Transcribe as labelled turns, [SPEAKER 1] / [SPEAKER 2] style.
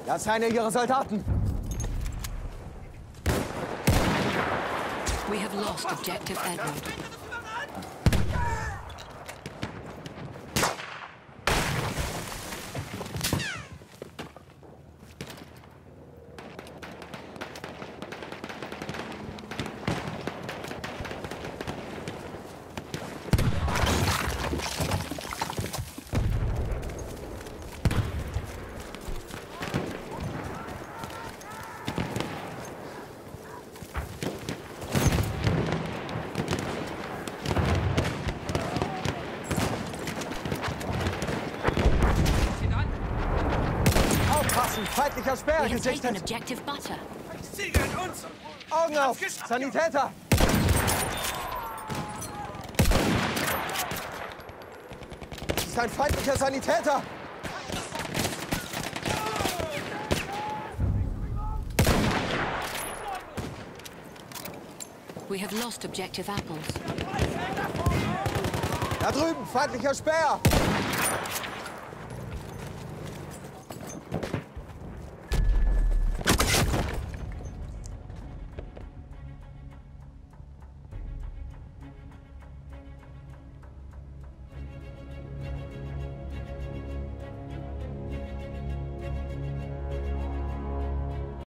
[SPEAKER 1] Das ist einer ihrer Soldaten.
[SPEAKER 2] We have lost objective Edward.
[SPEAKER 1] Feindlicher Speer
[SPEAKER 2] We have taken
[SPEAKER 1] gesichtet.
[SPEAKER 2] objective Butter.
[SPEAKER 3] Siegeln uns!
[SPEAKER 1] Augen auf! Sanitäter! Das ist ein feindlicher Sanitäter!
[SPEAKER 2] We have lost objective Apples.
[SPEAKER 1] Da drüben, feindlicher Speer!